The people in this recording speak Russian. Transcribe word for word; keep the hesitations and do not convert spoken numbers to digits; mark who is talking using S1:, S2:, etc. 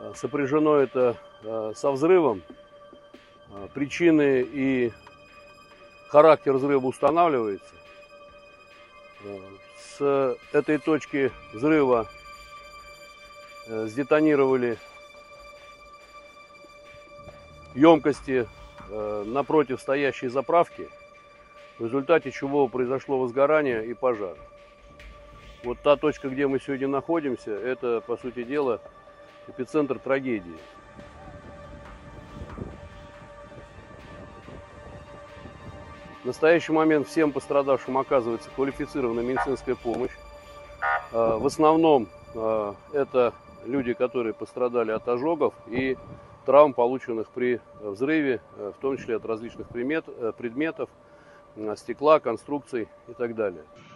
S1: Сопряжено это со взрывом. Причины и характер взрыва устанавливается. С этой точки взрыва сдетонировали емкости напротив стоящей заправки, в результате чего произошло возгорание и пожар. Вот та точка, где мы сегодня находимся, это, по сути дела, эпицентр трагедии. В настоящий момент всем пострадавшим оказывается квалифицированная медицинская помощь. В основном это люди, которые пострадали от ожогов и травм, полученных при взрыве, в том числе от различных предметов, стекла, конструкций и так далее.